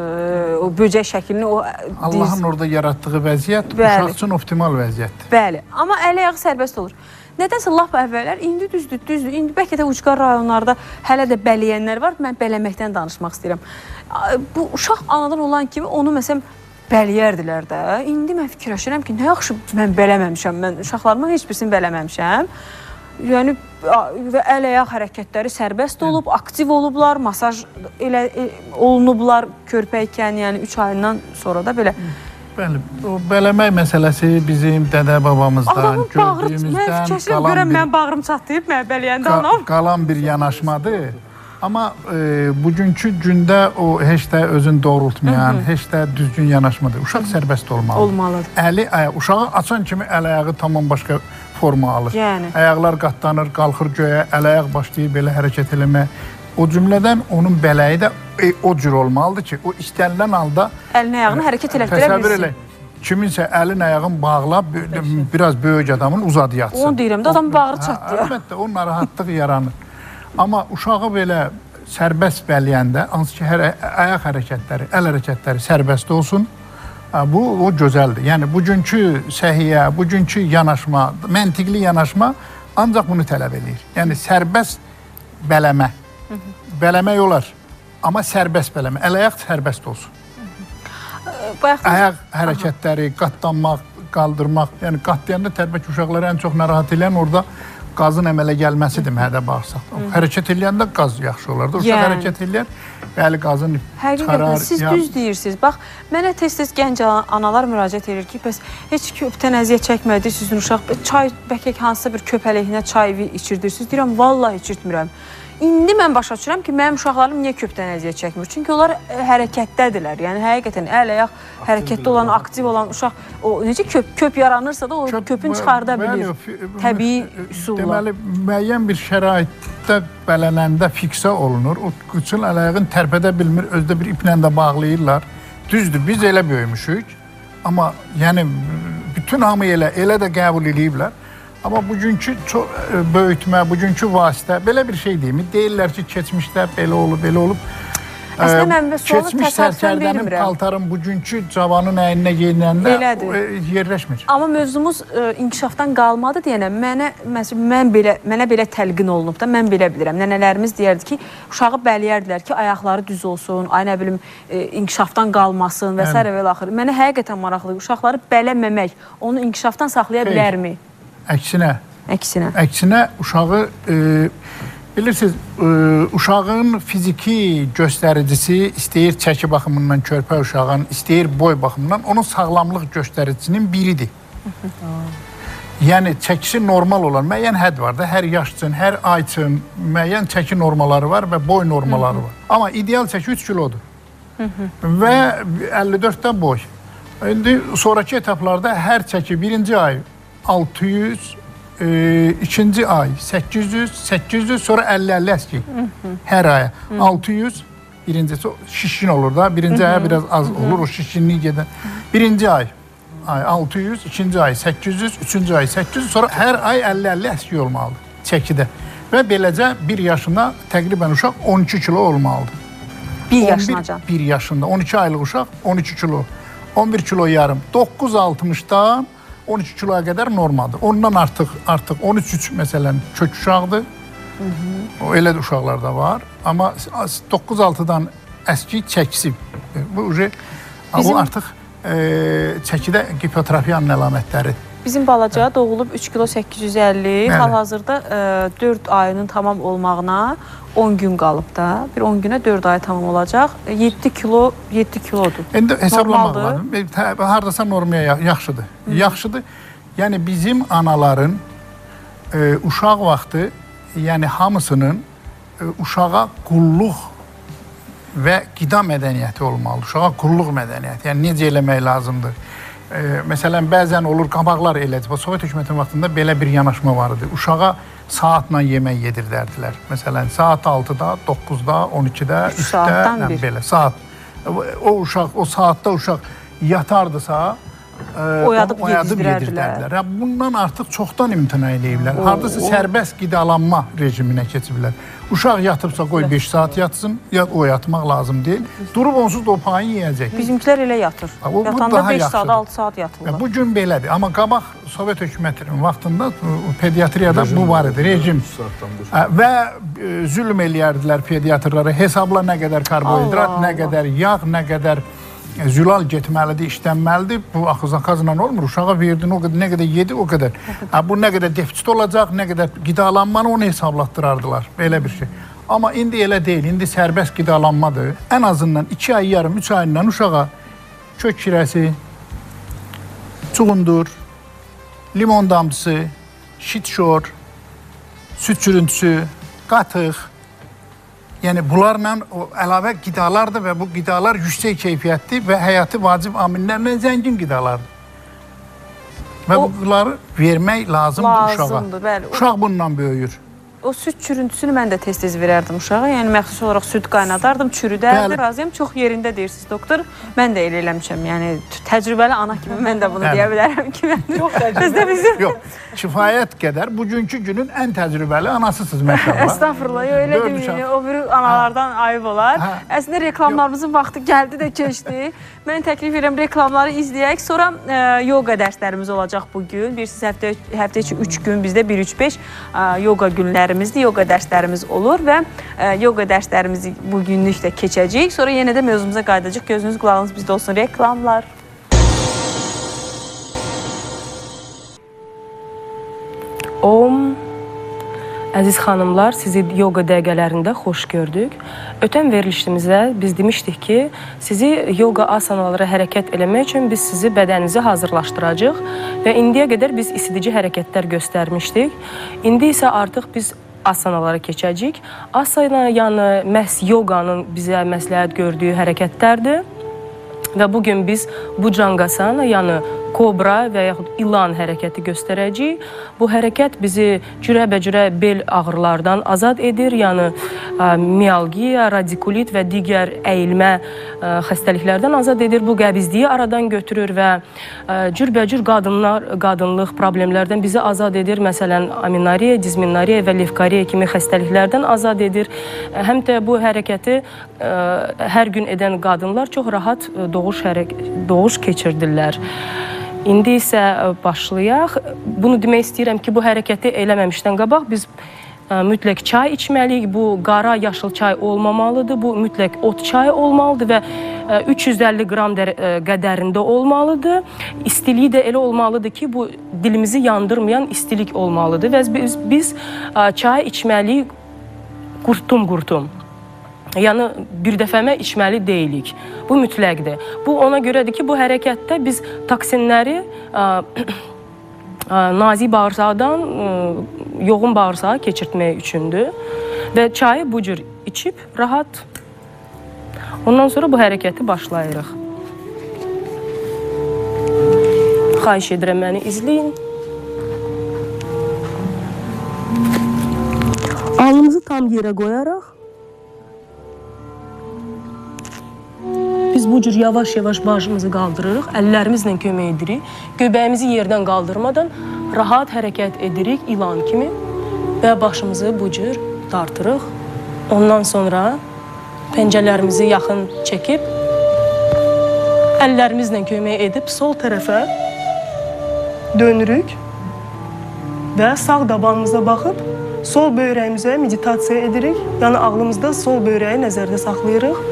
O böcək şəklini o Allahın orada yaratdığı vəziyyət uşaq üçün optimal vəziyyətdir. Bəli. Amma əli, ayağı sərbəst olur. Nədənsə lap əvvəllər, indi düzdür. İndi bəlkə də ucqar rayonlarda hələ də bələyənlər var. Mən bələməkdən danışmaq istəyirəm. Bu uşaq anadan olan kimi onu məsələn bəliyərdilər də. İndi mən fikirləşirəm ki, nə yaxşı mən beləməmişəm. Mən uşaqlarımın heç birisini beləməmişəm. Yəni və əl-ayaq hərəkətləri sərbəst olub, aktiv olublar, masaj elə olunublar körpəykən, yəni 3 ayından sonra da belə. Bəli, o beləmək məsələsi bizim dədə babamızdan, gördüyümüzdən mən bağrım çatlayıb, mən bələyəndə anam. Qalan bir yanaşmadır. Amma bugünkü gündə o heç də özünü doğrultmayan, heç də düzgün yanaşmadır. Uşaq sərbəst olmalıdır. Olmalıdır. Uşağı açan kimi əl-ayağı tamam başqa forma alır. Yəni. Ayaqlar qatlanır, qalxır göyə, əl-ayaq başlayır belə hərəkət eləmək. O cümlədən onun bələyi də o cür olmalıdır ki, o istənilən halda əlini ayağını hərəkət elətdirə bilsin. Kiminsə əlin ayağını bağlab, biraz böyük adamın uzadı yatsın. Onu deyirəm də, adam bağrı çatdı. Əlbəttə, o narahatlıq yaranır. Amma uşağı belə sərbəst bələyəndə, hansı ki, ayaq hərəkətləri, əl hərəkətləri sərbəst olsun, bu o gözəldir. Yəni, bugünkü səhiyyə, bugünkü yanaşma, məntiqli yanaşma ancaq bunu tələb edir. Yəni, sərbəst bələmə. Bələmək olar, amma sərbəst bələmə. Əl-ayaq sərbəst olsun. Ayaq hərəkətləri, qatlanmaq, qaldırmaq, yəni qatlayanda təbii ki, uşaqları ən çox narahat edən orada qazın əmələ gəlməsidir mədə bağırsaq. Hərəkət eləyəndə qaz yaxşı olar da. Uşaq hərəkət eləyər, bəli qazın çıxarar. Həqiqətən, siz düz deyirsiniz. Bax, mənə tez-tez gənc analar müraciət edir ki, bəs heç köpdən əziyyət çəkmədi sizin uşaq, çay, bəlkə hansısa bir köpələyinə çay içirdirsiniz. Deyirəm, vallahi içirtmirəm. İndi mən başa düşürəm ki, mənim uşaqlarım niyə köpdən əziyyət çəkmir? Çünki onlar hərəkətdədirlər. Yəni, həqiqətən, əl-ayaq hərəkətdə olan, aktiv olan uşaq, necə köp yaranırsa da o köpün çıxarda bilir. Təbii üsulla. Deməli, müəyyən bir şəraitdə bələnəndə fiksə olunur. O qıçın əl-ayağını tərpədə bilmir, özdə bir iplə də bağlayırlar. Düzdür, biz elə böyümüşük. Amma, yəni, bütün hamı elə də qəbul ediblər. Amma bugünkü böyütmə, bugünkü vasitə, belə bir şey deyil. Deyirlər ki, keçmişdə belə olub. Əslində, mən sualı keçmiş təsadüfən sərkərdənin vermirəm. paltarın bugünkü cavanın əyninə geyinəndə yerləşmir. Amma mövzumuz inkişafdan qalmadı deyənə, mənə belə təlqin olunub da, mən belə bilirəm. Nənələrimiz deyərdi ki, uşağı bəliyərdilər ki, ayaqları düz olsun, ay nə bilim, inkişafdan qalmasın və s. və axır. Mənə həqiqətən maraqlıdır, uşaqları bələməmək, onu inkişafdan saxlaya bilərmi? Əksinə uşağı, bilirsiniz, uşağın fiziki göstəricisi istəyir çəki baxımından körpə uşağın, istəyir boy baxımından onun sağlamlıq göstəricisinin biridir. Yəni, çəkisi normal olan müəyyən hədd var da, hər yaş üçün, hər ay üçün müəyyən çəki normaları var və boy normaları var. Amma ideal çəki 3 kilodur və 54-də boy. İndi sonraki etaplarda hər çəki birinci ay 600, ikinci ay 800, sonra 50-50 əski. Hər aya 600, birincisi şişkin olur da, birinci aya biraz az olur, o şişkinliği gedən. Birinci ay 600, ikinci ay 800, üçüncü ay 800, sonra hər ay 50-50 əski olmalıdır çəkidə. Və beləcə 1 yaşında təqribən uşaq 12 kilo olmalıdır. 1 yaşına? 1 yaşında, 12 aylıq uşaq 12 kilo, 11 kilo yarım, 9-60'dan 12 kiloya qədər normaldır. Ondan artıq 13-3 məsələn kök uşaqdır. O elə də uşaqlarda var. Amma 9-6-dan əski çəkisi. Bu artıq çəkidə hipotrofiyanın əlamətləri. Bizim balaca doğulub 3 kilo 850, hal-hazırda 4 ayının tamam olmağına 10 gün qalıb da. Bir 10 günə 4 ay tamam olacaq. 7 kilodur. İndi hesablamaq lazım. Haradasa normaya yaxşıdır. Yaxşıdır. Yəni bizim anaların uşaq vaxtı, yəni hamısının uşağa qulluq və qida mədəniyyəti olmalıdır. Uşağa qulluq mədəniyyəti. Yəni necə eləmək lazımdır? Məsələn, bəzən olur, qabaqlar elədir. Sovet hökumətinin vaxtında belə bir yanaşma var idi. Uşağa saatla yemək yedirdərdilər. Məsələn, saat 6-da, 9-da, 12-də, 3-də, belə saat. O saatda uşaq yatardısa, oyadıb yedirdərdilər. Bundan artıq çoxdan imtina ediblər. Hardasa sərbəst qidalanma rejiminə keçiblər. Uşaq yatıbsa qoy 5 saat yatsın, o yatmaq lazım deyil. Durub onsuz da o payını yiyəcək. Bizimkilər elə yatır. Yatanda 5 saat, 6 saat yatırlar. Bu gün belədir. Amma qabaq Sovet hökumətinin vaxtında pediatriyada bu var idi, rejim. Və zülm eləyərdilər pediatrlara. Hesabla nə qədər karbohidrat, nə qədər yağ, nə qədər zülal getməlidir, işlənməlidir. Bu axı-zakazla olmur. Uşağa verdin o qədər, nə qədər yedi o qədər. Bu nə qədər defitsit olacaq, nə qədər qidalanmanı onu hesablatdırardılar. Belə bir şey. Amma indi elə deyil. İndi sərbəst qidalanmadır. Ən azından 2 ay yarım, 3 ayından uşağa kök kirəsi, çuğundur, limon damcısı, şitşor, süt çürüntüsü, qatıq. Yəni bunlarla o əlavə qidalardır və bu qidalar yüksək keyfiyyətli və həyati vacib amillərlə zəngin qidalardır. Və bunları vermək lazımdır uşağa. Bəli. Uşaq bununla böyüyür. O süt çürüntüsünü mən də tez-tez verərdim uşağa. Yəni məxsus olaraq süd qaynadardım, çürüdərdim. Razıyam, çox yerində deyirsiniz doktor. Mən də elə eləmişəm. Yəni təcrübəli ana kimi mən də bunu deyə bilərəm ki, mən Çox təcrübəli. Yox, kifayət qədər bugünkü günün ən təcrübəli anasısınız məşəllah. Estağfurullah, elə deməyin. O biri analardan ayıb olar. Əslində reklamlarımızın vaxtı gəldi də keçdi. Mən təklif edirəm reklamları izləyək. Sonra yoga dərslərimiz olacaq bugün. Bilirsiniz, həftə içi 3 gün bizdə 1-3-5 yoga günlərimizdir, yoga dərslərimiz olur və yoga dərslərimizi bugünlük də keçəcəyik. Sonra yenə də mövzumuza qayıdacaq. Gözünüz, qulağınız bizdə olsun. Reklamlar. Əziz xanımlar, sizi yoga dəqiqələrində xoş gördük. Ötən verilişimizdə biz demişdik ki, sizi yoga asanaları hərəkət eləmək üçün biz sizi bədəninizi hazırlaşdıracaq və indiyə qədər biz isidici hərəkətlər göstərmişdik. İndi isə artıq biz asanalara keçəcəyik. Asana, yəni məhz yoganın bizə məsləhət gördüyü hərəkətlərdir və bugün biz Bhujangasana, yəni kobra və yaxud ilan hərəkəti göstərəcəyik. Bu hərəkət bizi cürəbəcürə bel ağrılardan azad edir, yəni mialgiya, radikulit və digər əyilmə xəstəliklərdən azad edir. Bu qəbizliyi aradan götürür və cürbəcür qadınlıq problemlərdən bizi azad edir. Məsələn, aminariya, dizminariya və levkariya kimi xəstəliklərdən azad edir. Həm də bu hərəkəti hər gün edən qadınlar çox rahat doğuş keçirdirlər. İndi isə başlayaq. Bunu demək istəyirəm ki, bu hərəkəti eləməmişdən qabaq biz mütləq çay içməliyik. Bu qara, yaşıl çay olmamalıdır. Bu mütləq ot çayı olmalıdır və 350 qram qədərində olmalıdır. İstiliyi də elə olmalıdır ki, bu dilimizi yandırmayan istilik olmalıdır və biz çay içməliyik qurtum-qurtum. Yəni, bir dəfəmə içməli deyilik. Bu mütləqdir. Bu, ona görədir ki, bu hərəkətdə biz toksinləri nazik bağırsaqdan yoğun bağırsağa keçirtmək üçündür. Və çayı bu cür içib, rahat. Ondan sonra bu hərəkəti başlayırıq. Xahiş edirəm, məni izləyin. Alnımızı tam yerə qoyaraq biz bu cür yavaş-yavaş başımızı qaldırırıq, əllərimizlə kömək edirik. Göbəyimizi yerdən qaldırmadan rahat hərəkət edirik ilan kimi və başımızı bu cür dartırıq. Ondan sonra pəncələrimizi yaxın çəkib, əllərimizlə kömək edib sol tərəfə dönürük və sağ dabanımıza baxıb sol böyrəyimizə meditasiya edirik. Yəni ağlımızda sol böyrəyi nəzərdə saxlayırıq.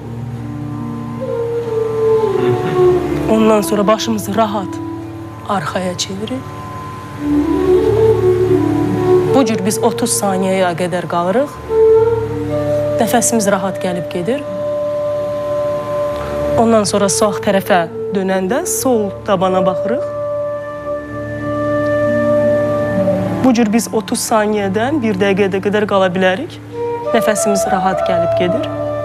Ondan sonra başımızı rahat arxaya çeviririk. Bu cür biz 30 saniyəyə qədər qalırıq. Nəfəsimiz rahat gəlib gedir. Ondan sonra sağ tərəfə dönəndə sol tabana baxırıq. Bu cür biz 30 saniyədən 1 dəqiqəyə qədər qala bilərik. Nəfəsimiz rahat gəlib gedir.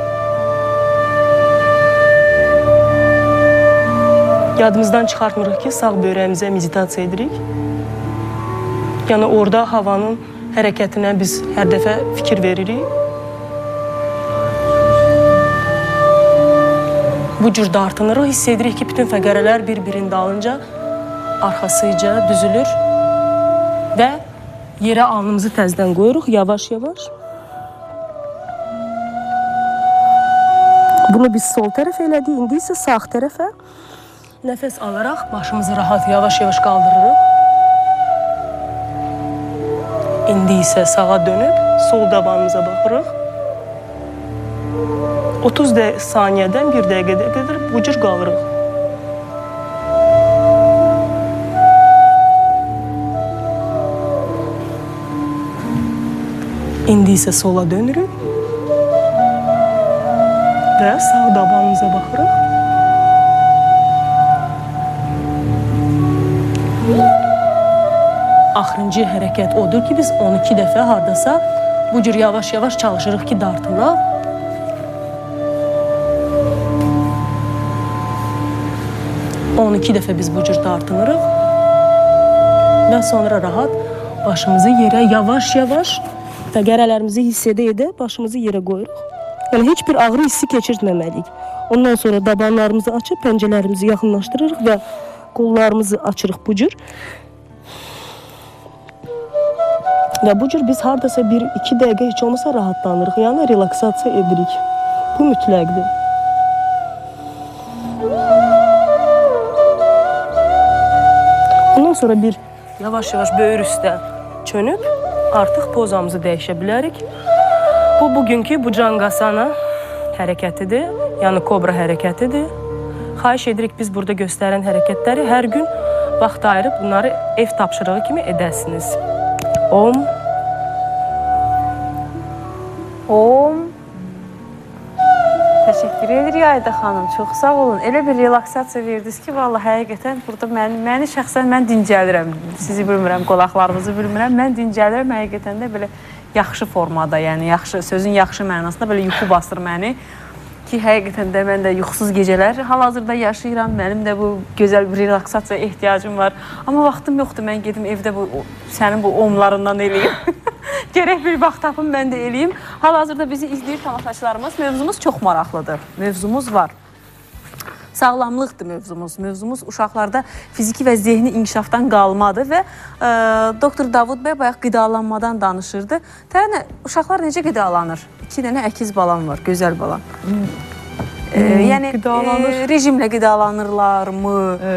Yadımızdan çıxartmırıq ki, sağ böyrəyimizə meditasiya edirik. Yəni, orada havanın hərəkətinə biz hər dəfə fikir veririk. Bu cür dartınırıq, hiss edirik ki, bütün fəqərələr bir-birinin dalınca arxasıca düzülür və yerə alnımızı təzdən qoyuruq, yavaş-yavaş. Bunu biz sol tərəfə elədik, indi isə sağ tərəfə. Nəfəs alaraq başımızı rahat yavaş-yavaş qaldırırıq. İndi isə sağa dönüb sol dabanımıza baxırıq. 30 saniyədən 1 dəqiqədə qədər bu cür qavırıq. İndi isə sola dönürük və sağ dabanımıza baxırıq. Axırıncı hərəkət odur ki, biz 12 dəfə hardasa bu cür yavaş-yavaş çalışırıq ki, dartınaq. On 12 dəfə biz bu cür dartınırıq və sonra rahat başımızı yerə yavaş-yavaş fəqərələrimizi hiss edə-edə başımızı yerə qoyuruq. Yəni, heç bir ağrı hissi keçirtməməliyik. Ondan sonra dabanlarımızı açıb, pəncələrimizi yaxınlaşdırırıq və qollarımızı açırıq bu cür. Və bu cür biz hardasa 1-2 dəqiqə heç olmasa rahatlanırıq, yəni relaksasiya edirik. Bu mütləqdir. Ondan sonra bir yavaş-yavaş böyür üstə çönüb, artıq pozamızı dəyişə bilərik. Bu, bugünkü Bhujangasana hərəkətidir, yəni kobra hərəkətidir. Xahiş edirik, biz burada göstərən hərəkətləri hər gün vaxt ayırıb bunları ev tapşırığı kimi edəsiniz. Om. Om. Təşəkkür edirik Ayda xanım, çox sağ olun. Elə bir relaksasiya verdiniz ki, vallahi həqiqətən burada məni şəxsən mən dincəlirəm. Sizi bilmirəm, qolaqlarınızı bilmirəm. Mən dincəlirəm həqiqətən də belə yaxşı formada, yəni sözün yaxşı mənasında belə yuxu basır məni. Ki, həqiqətən də mən də yuxusuz gecələr hal-hazırda yaşayıram. Mənim də bu gözəl bir relaksasiya ehtiyacım var. Amma vaxtım yoxdur, mən gedim evdə sənin bu omlarından eləyim. Gərək bir vaxt tapım, mən də eləyim. Hal-hazırda bizi izləyir tamaşaçılarımız. Mövzumuz çox maraqlıdır. Mövzumuz var. Sağlamlıqdır mövzumuz. Mövzumuz uşaqlarda fiziki və zehni inkişafdan qalmadır və Doktor Davud bəy bayaq qidalanmadan danışırdı. Tərənə, uşaqlar necə qidalanır? 2 dənə əkiz balam var, gözəl balam. Yəni, rejimlə qidalanırlarmı?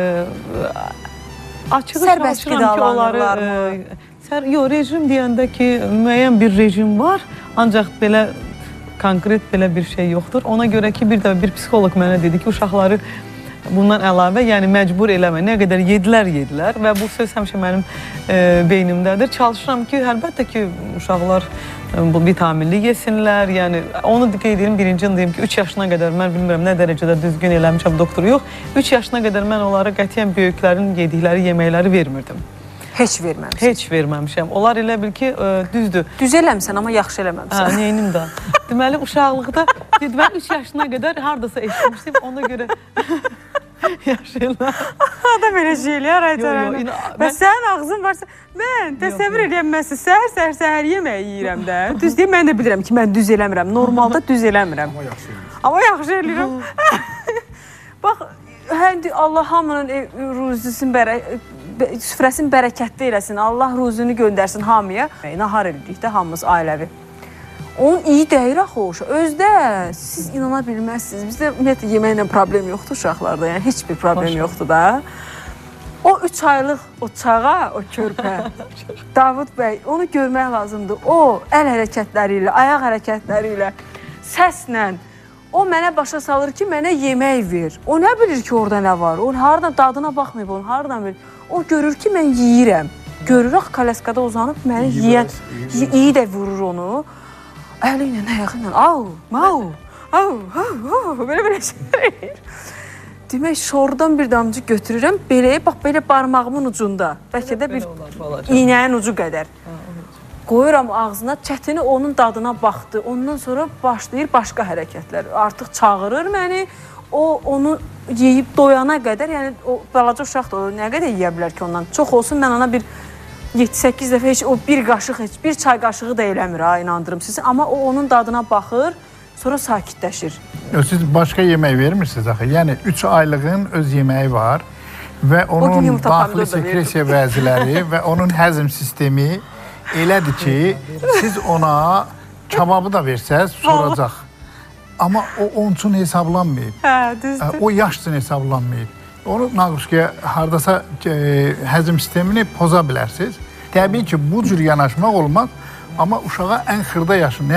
Sərbəst qidalanırlarmı? Yox, rejim deyəndə ki, müəyyən bir rejim var, ancaq belə konkret belə bir şey yoxdur. Ona görə ki, bir psixoloq mənə dedi ki, uşaqları bundan əlavə, yəni məcbur eləmə. Nə qədər yedilər və bu söz həmişə mənim beynimdədir. Çalışıram ki, əlbəttə ki, uşaqlar bu vitaminli yesinlər. Yəni, onu qeyd edim, birinci deyim ki, 3 yaşına qədər, mən bilmirəm nə dərəcədə düzgün eləmişəm doktoru yox. 3 yaşına qədər mən onlara qətiyyən böyüklərin yedikləri yeməkləri vermirdim. Heç verməmişəm. Heç verməmişəm. Onlar elə bil ki, düzdür. Düz eləmsən, amma yaxşı eləməmişsən. Hə, neynim də. Deməli, uşaqlıqda, mən 3 yaşına qədər haradasa eşitmişdim, ona görə yaşayırlar. Adam elə şey eləyər, Aytərənin. Və sənin ağzın varsa, mən təsəvvür edirəm, mən səhər yeməyi yeyirəm də. Düz deyim, mən də bilirəm ki, mən düz eləmirəm. Normalda düz eləmirəm. Amma yaxşı eləyirəm. Bax, Allah hamının süfrəsini bərəkətli eləsin, Allah ruzunu göndərsin hamıya. Nahar edirik də hamımız ailəvi. Onun iyi dəyir axı o uşaq. Özdə siz inana bilməzsiniz. Bizdə ümumiyyətlə yeməklə problem yoxdur uşaqlarda, yəni heç bir problem yoxdur da. O 3 aylıq o çağa, o körpə, Davud bəy, onu görmək lazımdır. O əl hərəkətləri ilə, ayaq hərəkətləri ilə, səslə, o mənə başa salır ki, mənə yemək ver. O nə bilir ki, orada nə var? O haradan dadına baxmayıb, onu haradan bilir? O görür ki, mən yeyirəm. Görür, kalaskada uzanıb, məni yeyən, iyi də vurur onu. Əli ilə, ayağı ilə, au, belə şeylər. Demək, şordan bir damcı götürürəm, bax, belə barmağımın ucunda. Bəlkə də bir iynəyin ucu qədər. Qoyuram ağzına, çətini onun dadına baxdı. Ondan sonra başlayır başqa hərəkətlər. Artıq çağırır məni, o onu yeyib doyana qədər, yəni o balaca uşaqdır, o nə qədər yeyə bilər ki ondan. Çox olsun, mən ona bir 7-8 dəfə heç o bir qaşıq, heç bir çay qaşığı da eləmir, inandırım sizi. Amma o onun dadına baxır, sonra sakitləşir. Siz başqa yemək vermirsiniz axı. Yəni 3 aylığın öz yeməyi var və onun daxili sekresiya vəziləri və onun həzm sistemi elədir ki, siz ona kebabı da versəz, soracaq. Amma o onun üçün hesablanmayıb. Hə, düzdür. O yaş üçün hesablanmayıb. Onu naquşkaya hardasa həzm sistemini poza bilərsiniz. Təbii ki, bu cür yanaşmaq olmaz, amma uşağa ən xırda yaşında, yəni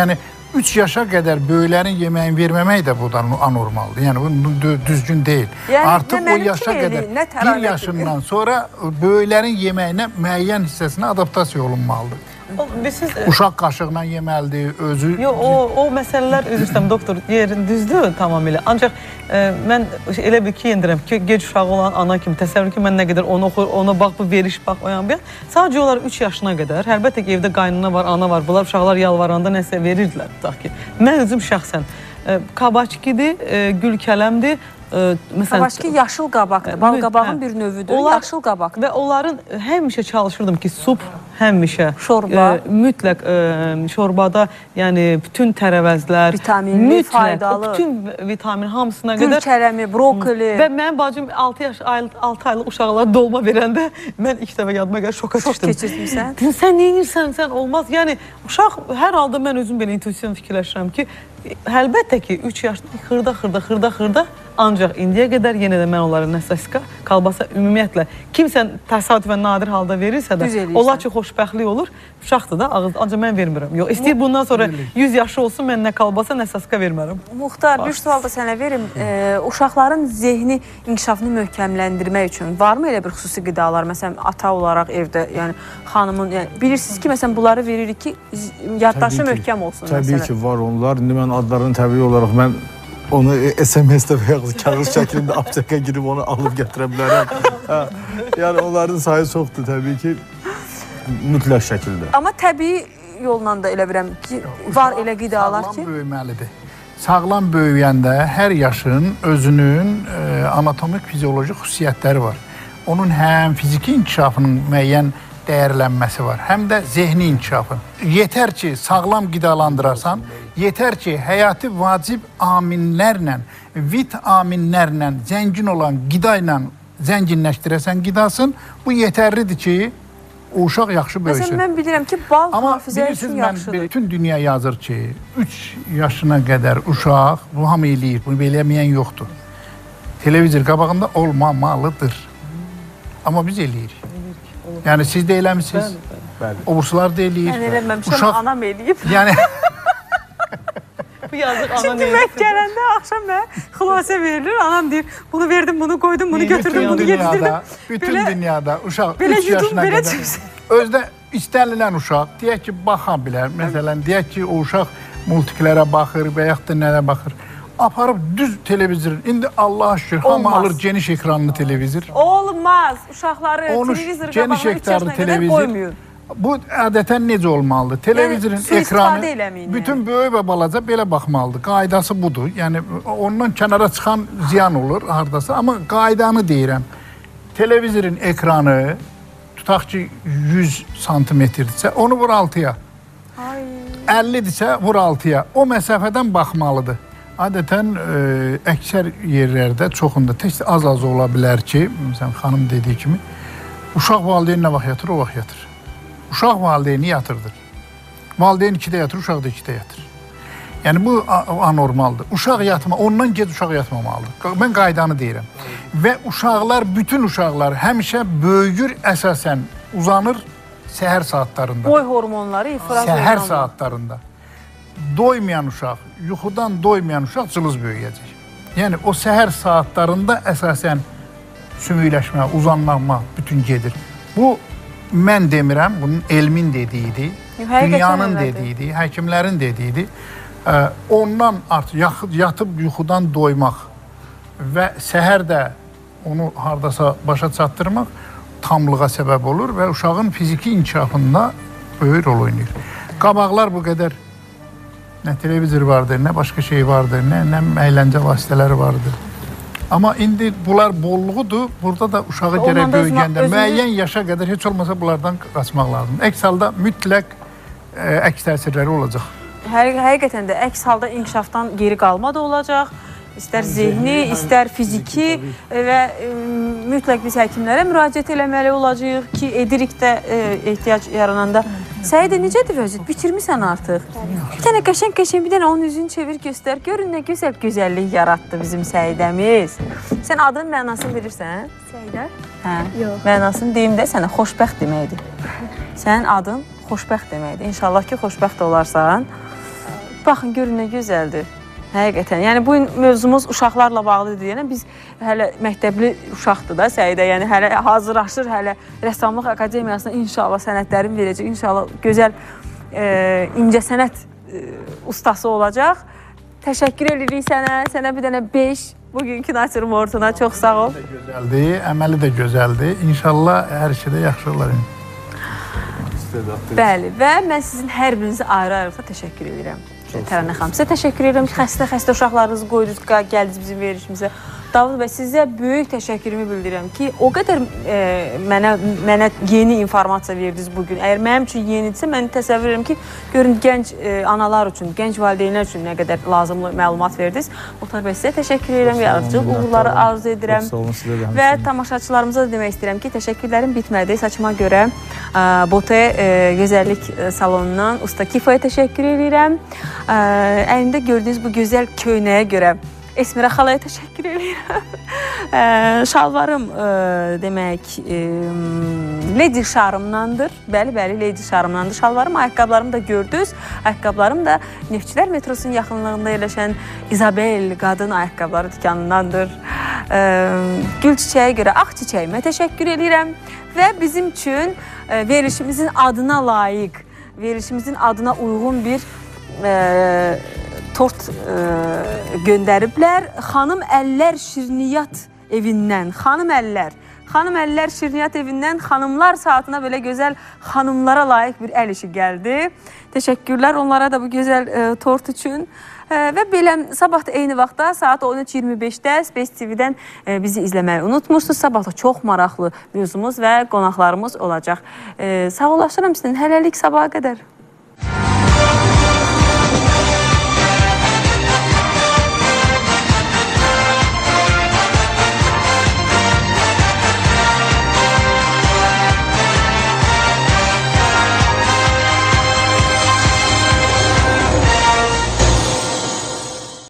3 yaşa qədər böyüklərin yeməyini verməmək də bu da anormaldır. Yəni bu düzgün deyil. Yəni, artıq o yaşa qədər 1 yaşından sonra böyüklərin yeməyinə müəyyən hissəsinə adaptasiya olunmalıdır. Uşaq qaşıqla yeməlidir, özü... Yox, o məsələlər, üzr istəyirəm, doktor, yerin düzdür tamamilə. Ancaq mən elə bir ki, yendirəm ki, gec uşağı olan ana kimi təsəvvür ki, mən nə qədər onu oxur, ona bax, bu veriş, bax, o yan bir. Sadəcə onlar 3 yaşına qədər, əlbəttə ki, evdə qaynana var, ana var, bunlar uşaqlar yalvaranda nəsə verirdilər. Ki. Mən özüm şəxsən kabaçkidir, gül kələmdir. Kabaçki yaşıl qabaqdır, bal qabağın bir növüdür, yaşıl qabaqdır. Və onların həmişə çalışırdım ki, sup, həmişə mütləq şorbada, yəni bütün tərəvəzlər, vitaminli, faydalı, bütün vitamin hamısına qədər. Gül kələmi, brokoli. Və mənim bacım 6 aylıq uşaqlara dolma verəndə mən ilk dəfə yadıma gəlir, şoka düşdüm. Çox keçirsən. Sən neyirsən, sən olmaz. Yəni uşaq hər halda mən özüm belə intuisiyon fikirləşirəm ki, əlbəttə ki, 3 yaşda xırda, ancaq indiyə qədər yenə də mən onlara nəsəska, kalbasa ümumiyyətlə kimsə təsadüfən nadir halda verirsə də, onlar üçün xoşbəxtlik olur, uşaqdır da, ancaq mən vermirəm. Yox, istəyir bundan sonra 100 yaşı olsun, mən nə kalbasa, nə səska vermərəm. Muxtar, bir sual da sənə verim. Uşaqların zehni inkişafını möhkəmləndirmək üçün varmı elə bir xüsusi qidalar? Məsələn, ata olaraq evdə, yəni xanımın, bilirsiniz ki, məsələn, bunları veririk ki, yaddaşı möhkəm olsun. Təbii ki, var onlar. İndi mən adlarını təbii olaraq mən onu SMS-də və yaxud kağız şəklində apteka girib onu alıb gətirə bilərəm. Yəni onların sayı çoxdur təbii ki, mütləq şəkildə. Amma təbii yolla da elə biləm ki, var elə qidalar ki... Sağlam böyüməlidir. Sağlam böyüyəndə hər yaşın özünün anatomik, fizioloji xüsusiyyətləri var. Onun həm fiziki inkişafının müəyyən dəyərlənməsi var, həm də zehni inkişafın. Yetər ki, sağlam qidalandırarsan, yetər ki, həyati vacib aminlərlə, vitaminlərlə zəngin olan qida ilə zənginləşdirəsən qidasın, bu yetərlidir ki, o uşaq yaxşı böyüsün. Məsələn, mən bilirəm ki, bal hafizə üçün yaxşıdır. Amma bütün dünya yazır ki, 3 yaşına qədər uşaq, bu hamı eləyir, bunu beləyəməyən yoxdur. Televizor qabağında olmamalıdır. Amma biz eləyirik. Yəni siz də eləmişsiniz, obursular da eləyir. Mən eləməmişəm, anam eləyib. Yəni... Bu yazıq ana Şimdi mən gələndə axşam mənə xülasə verilir, anam deyir, bunu verdim, bunu qoydum, bunu götürdüm, bunu getirdim. Bütün dünyada uşaq 3 yaşına qədər, özdə istənilən uşaq, deyək ki, baxa bilər. Məsələn, deyək ki, o uşaq multiklərə baxır və yaxud da nələ baxır. Aparıb düz televizor, indi Allah'a şükür, hamı alır geniş ekranlı televizor. Olmaz, uşaqları televizor qabağına 3 yaşına qədər qoymuyor. Bu adətən necə olmalıdır? Televizorun ekranı bütün böyük və balaca belə baxmalıdır. Qaydası budur. Yəni ondan kənara çıxan ziyan olur hardasa. Amma qaydanı deyirəm. Televizorun ekranı tutaq ki 100 santimetrdirsə onu vur 6-ya. 50-dirsə vur 6-ya. O məsafədən baxmalıdır. Adətən əksər yerlərdə çoxunda tək az ola bilər ki, məsələn xanım dediyi kimi, uşaq valideyn nə vaxt yatır, o vaxt yatır. Uşaq valideyni yatırdır. Valideyn 2-də yatır, uşaq da 2-də yatır. Yəni bu anormaldır. Uşaq yatma, ondan gec uşaq yatmamalıdır. Mən qaydanı deyirəm. Və uşaqlar, bütün uşaqlar həmişə böyüyür, əsasən uzanır səhər saatlarında. Boy hormonları ifraz olmalı. Səhər saatlarında. Doymayan uşaq, yuxudan doymayan uşaq cılız böyüyəcək. Yəni o səhər saatlarında əsasən sümükləşmə, uzanma bütün gedir. Bu mən demirəm, bunun elmin dediyidir, dünyanın dediyidir, həkimlərin dediyidir. Ondan artıq yatıb yuxudan doymaq və səhər də onu hardasa başa çatdırmaq tamlığa səbəb olur və uşağın fiziki inkişafında böyük rol oynayır. Qabaqlar bu qədər nə televizor vardır, nə başqa şey vardır, nə əyləncə vasitələri vardır. Amma indi bunlar bolluğudur, burada da uşağı gərək böyüyəndə, müəyyən yaşa qədər heç olmasa bunlardan qaçmaq lazım. Əks halda mütləq əks təsirləri olacaq. Həqiqətən də əks halda inkişafdan geri qalma da olacaq. İstər zehni, istər fiziki və mütləq biz həkimlərə müraciət eləməli olacaq ki, edirik də ehtiyac yarananda. Səidə, necədir vəziyyət? Bitirmirsən artıq. Bir dənə qəşəng, bir dənə onun üzünü çevir, göstər. Görün nə gözəl gözəllik yaratdı bizim Səidəmiz. Sən adının mənasını bilirsən? Səidə? Hə, mənasını deyim də sənə xoşbəxt deməkdir. Sənin adın xoşbəxt deməkdir. İnşallah ki, xoşbəxt olarsan. Baxın, görün nə gözəldir. Həqiqətən. Yəni bu mövzumuz uşaqlarla bağlıdır deyənə biz hələ məktəbli uşaqdır da Səidə. Yəni hələ hazırlaşır, hələ rəssamlıq akademiyasına inşallah sənədlərini verəcək. İnşallah gözəl incəsənət ustası olacaq. Təşəkkür edirik sənə. Sənə bir dənə 5 bugünkü natürmortuna çox sağ ol. Gözəldir, əməli də gözəldir. İnşallah hər şeydə yaxşı olar. Bəli, və mən sizin hər birinizə ayrı-ayrılıqda təşəkkür edirəm. Tərənə xanım, sizə təşəkkür edirəm ki, xəstə uşaqlarınızı qoydunuz, gəldiniz bizim verişimizə. Davud bəy, sizə böyük təşəkkürümü bildirirəm ki, o qədər mənə yeni informasiya verdiniz bugün. Əgər mənim üçün yenidirsə, mən təsəvvür edirəm ki, görün gənc analar üçün, gənc valideynlər üçün nə qədər lazımlı məlumat verdiniz. Otar bəy, sizə təşəkkür edirəm, yaradıcılıq uğurları arzu edirəm. Və tamaşaçılarımıza da demək istəyirəm ki, təşəkkürlərim bitmədi. Saçıma görə Bote Gözəllik Salonundan Usta Kifaya təşəkkür edirəm. Əlində gördüyünüz bu gözəl köynəyə görə Esmirə xalaya təşəkkür edirəm. Şalvarım demək Lady Şarımdandır. Bəli, Lady Şarımdandır. Şalvarım, ayaqqabılarımı da gördünüz. Ayaqqabılarım da Neftçilər metrosunun yaxınlığında yerləşən İzabel qadın ayaqqabıları dükanındandır. Gül çiçəyə görə ağ çiçəyimə təşəkkür edirəm. Və bizim üçün verilişimizin adına layiq, verilişimizin adına uyğun bir tort göndəriblər. Xanım Əllər Şirniyyat evindən, Xanım Əllər Şirniyyat evindən xanımlar saatına belə gözəl xanımlara layiq bir əl işi gəldi. Təşəkkürlər onlara da bu gözəl tort üçün. Və belə sabah da eyni vaxtda saat 13:25-də Space TV-dən bizi izləməyi unutmursunuz. Sabah da çox maraqlı mövzumuz və qonaqlarımız olacaq. Sağ olasınız, hələlik sabaha qədər.